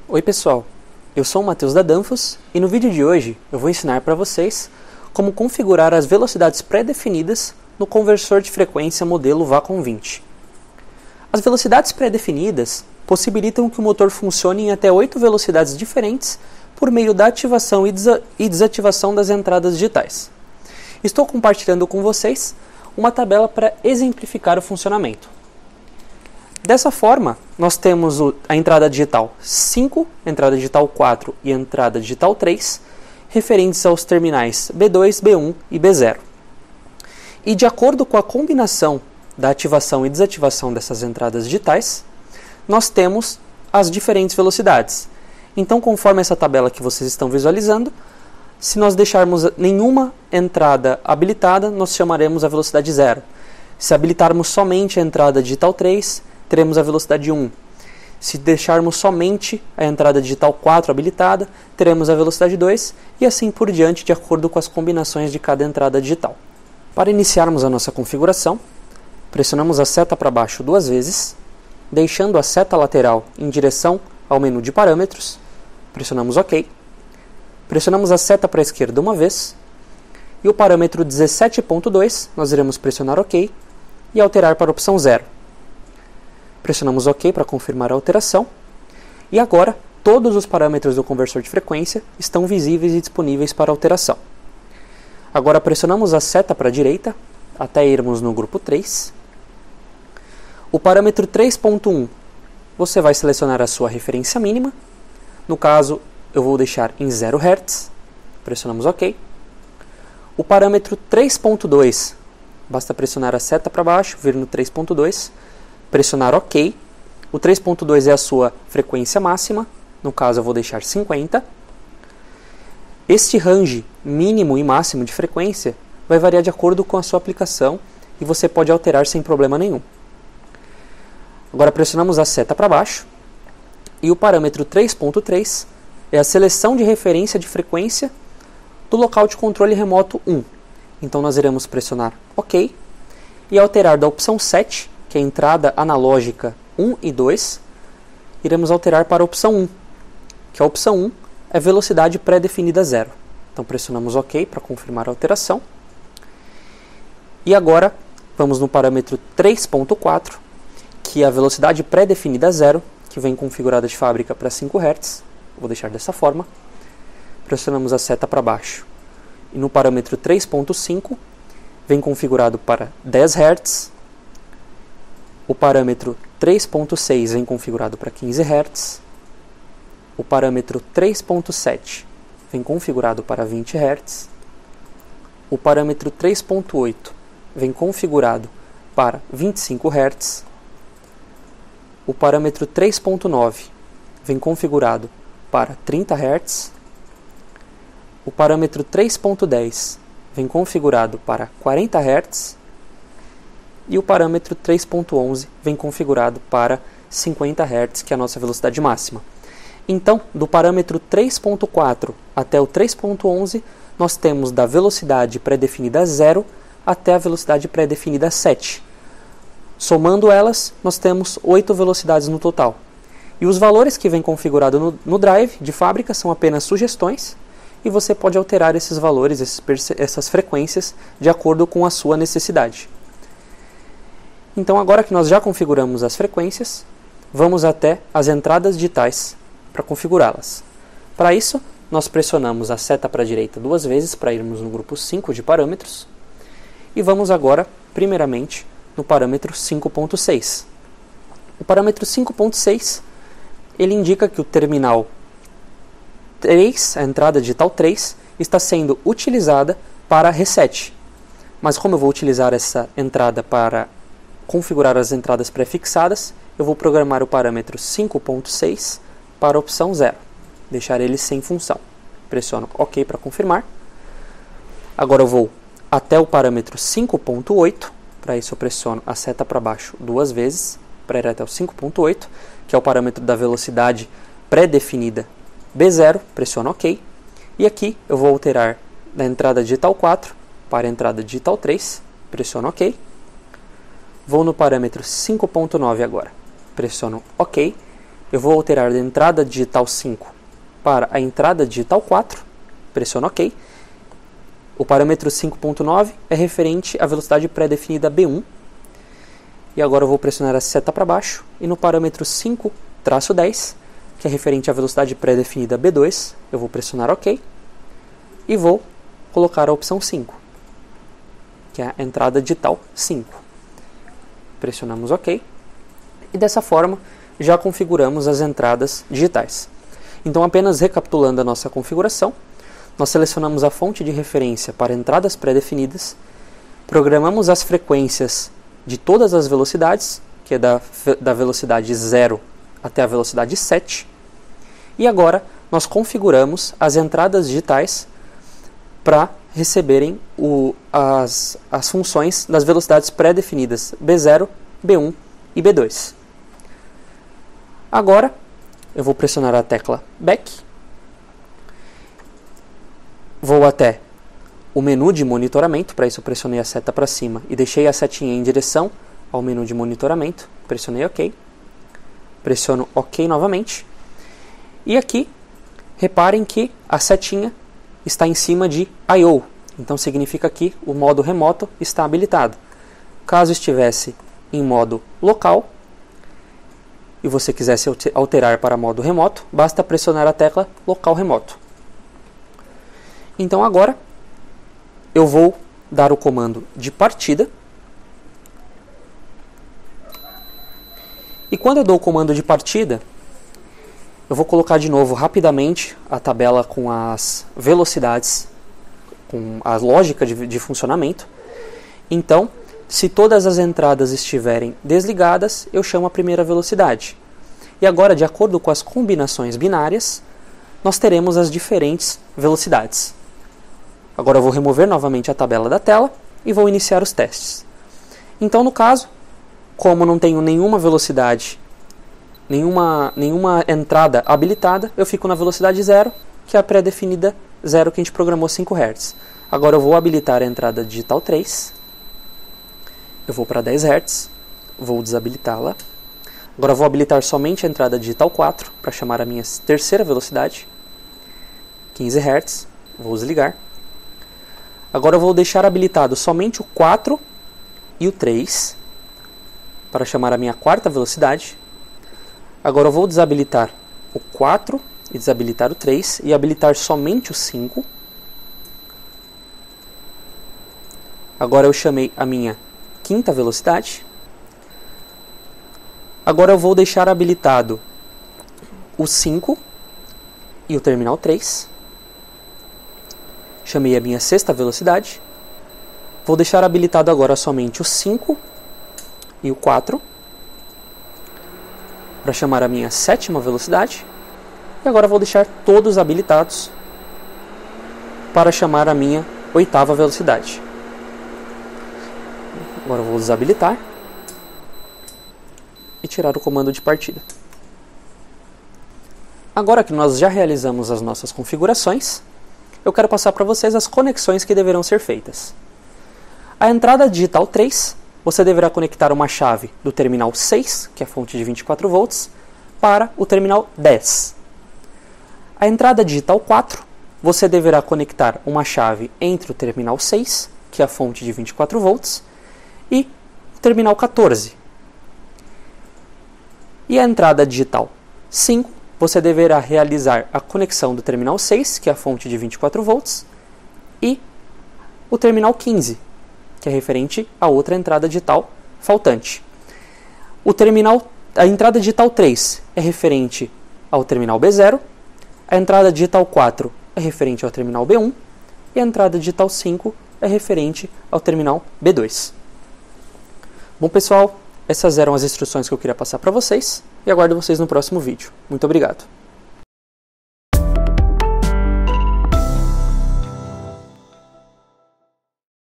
Oi pessoal, eu sou o Matheus da Danfoss e no vídeo de hoje eu vou ensinar para vocês como configurar as velocidades pré-definidas no conversor de frequência modelo Vacom 20. As velocidades pré-definidas possibilitam que o motor funcione em até 8 velocidades diferentes por meio da ativação e desativação das entradas digitais. Estou compartilhando com vocês uma tabela para exemplificar o funcionamento. Dessa forma, nós temos a entrada digital 5, entrada digital 4 e entrada digital 3, referentes aos terminais B2, B1 e B0. E de acordo com a combinação da ativação e desativação dessas entradas digitais, nós temos as diferentes velocidades. Então, conforme essa tabela que vocês estão visualizando, se nós deixarmos nenhuma entrada habilitada, nós chamaremos a velocidade 0. Se habilitarmos somente a entrada digital 3, teremos a velocidade 1. Se deixarmos somente a entrada digital 4 habilitada, teremos a velocidade 2 e assim por diante, de acordo com as combinações de cada entrada digital. Para iniciarmos a nossa configuração, pressionamos a seta para baixo duas vezes, deixando a seta lateral em direção ao menu de parâmetros, pressionamos OK. Pressionamos a seta para a esquerda uma vez, e o parâmetro 17.2 nós iremos pressionar OK e alterar para a opção 0. Pressionamos OK para confirmar a alteração, e agora todos os parâmetros do conversor de frequência estão visíveis e disponíveis para alteração. Agora pressionamos a seta para a direita até irmos no grupo 3. O parâmetro 3.1 você vai selecionar a sua referência mínima, no caso eu vou deixar em 0 Hz, pressionamos OK. O parâmetro 3.2, basta pressionar a seta para baixo, vir no 3.2, pressionar OK. O 3.2 é a sua frequência máxima, no caso eu vou deixar 50. Este range mínimo e máximo de frequência vai variar de acordo com a sua aplicação e você pode alterar sem problema nenhum. Agora pressionamos a seta para baixo e o parâmetro 3.3 é a seleção de referência de frequência do local de controle remoto 1. Então nós iremos pressionar OK e alterar da opção 7, que é a entrada analógica 1 e 2, iremos alterar para a opção 1, que a opção 1 é velocidade pré-definida 0. Então pressionamos OK para confirmar a alteração. E agora vamos no parâmetro 3.4, que é a velocidade pré-definida 0, que vem configurada de fábrica para 5 Hz. Vou deixar dessa forma. Pressionamos a seta para baixo. E no parâmetro 3.5, vem configurado para 10 Hz. O parâmetro 3.6 vem configurado para 15 Hz. O parâmetro 3.7 vem configurado para 20 Hz. O parâmetro 3.8 vem configurado para 25 Hz. O parâmetro 3.9 vem configurado para 30 Hz. O parâmetro 3.10 vem configurado para 40 Hz. E o parâmetro 3.11 vem configurado para 50 Hz, que é a nossa velocidade máxima. Então, do parâmetro 3.4 até o 3.11, nós temos da velocidade pré-definida 0 até a velocidade pré-definida 7. Somando elas, nós temos 8 velocidades no total. E os valores que vem configurado no drive de fábrica são apenas sugestões, e você pode alterar esses valores, essas frequências, de acordo com a sua necessidade. Então, agora que nós já configuramos as frequências, vamos até as entradas digitais para configurá-las. Para isso, nós pressionamos a seta para a direita duas vezes para irmos no grupo 5 de parâmetros, e vamos agora, primeiramente, no parâmetro 5.6. O parâmetro 5.6 ele indica que o terminal 3, a entrada digital 3, está sendo utilizada para reset. Mas como eu vou utilizar essa entrada para configurar as entradas pré-fixadas, eu vou programar o parâmetro 5.6 para a opção 0, deixar ele sem função. Pressiono OK para confirmar. Agora eu vou até o parâmetro 5.8, para isso eu pressiono a seta para baixo duas vezes, para ir até o 5.8, que é o parâmetro da velocidade pré-definida B0, pressiono OK, e aqui eu vou alterar da entrada digital 4 para a entrada digital 3, pressiono OK, vou no parâmetro 5.9 agora, pressiono OK, eu vou alterar da entrada digital 5 para a entrada digital 4, pressiono OK. O parâmetro 5.9 é referente à velocidade pré-definida B1. E agora eu vou pressionar a seta para baixo e no parâmetro 5-10, que é referente à velocidade pré-definida B2, eu vou pressionar OK e vou colocar a opção 5, que é a entrada digital 5. Pressionamos OK e dessa forma já configuramos as entradas digitais. Então, apenas recapitulando a nossa configuração, nós selecionamos a fonte de referência para entradas pré-definidas, programamos as frequências de todas as velocidades, que é da velocidade 0 até a velocidade 7, e agora nós configuramos as entradas digitais para receberem as funções das velocidades pré-definidas B0, B1 e B2. Agora, eu vou pressionar a tecla Back, vou até o menu de monitoramento, para isso eu pressionei a seta para cima e deixei a setinha em direção ao menu de monitoramento, pressionei OK, pressiono OK novamente, e aqui, reparem que a setinha está em cima de I/O, então significa que o modo remoto está habilitado. Caso estivesse em modo local, e você quisesse alterar para modo remoto, basta pressionar a tecla local remoto. Então agora eu vou dar o comando de partida. E quando eu dou o comando de partida, eu vou colocar de novo rapidamente a tabela com as velocidades, com a lógica de funcionamento. Então, se todas as entradas estiverem desligadas, eu chamo a primeira velocidade. E agora, de acordo com as combinações binárias, nós teremos as diferentes velocidades. Agora eu vou remover novamente a tabela da tela e vou iniciar os testes. Então, no caso, como não tenho nenhuma velocidade, nenhuma entrada habilitada, eu fico na velocidade 0, que é a pré-definida 0 que a gente programou 5 Hz. Agora eu vou habilitar a entrada digital 3. Eu vou para 10 Hz, vou desabilitá-la. Agora eu vou habilitar somente a entrada digital 4, para chamar a minha terceira velocidade. 15 Hz, vou desligar. Agora eu vou deixar habilitado somente o 4 e o 3, para chamar a minha quarta velocidade. Agora eu vou desabilitar o 4 e desabilitar o 3, e habilitar somente o 5. Agora eu chamei a minha quinta velocidade. Agora eu vou deixar habilitado o 5 e o terminal 3. Chamei a minha sexta velocidade. Vou deixar habilitado agora somente o 5 e o 4, para chamar a minha sétima velocidade. E agora vou deixar todos habilitados para chamar a minha oitava velocidade. Agora eu vou desabilitar e tirar o comando de partida. Agora que nós já realizamos as nossas configurações, eu quero passar para vocês as conexões que deverão ser feitas. A entrada digital 3, você deverá conectar uma chave do terminal 6, que é a fonte de 24 volts, para o terminal 10. A entrada digital 4, você deverá conectar uma chave entre o terminal 6, que é a fonte de 24 volts, e o terminal 14. E a entrada digital 5, você deverá realizar a conexão do terminal 6, que é a fonte de 24 volts, e o terminal 15, que é referente a outra entrada digital faltante. A entrada digital 3 é referente ao terminal B0, a entrada digital 4 é referente ao terminal B1, e a entrada digital 5 é referente ao terminal B2. Bom, pessoal, essas eram as instruções que eu queria passar para vocês e aguardo vocês no próximo vídeo. Muito obrigado!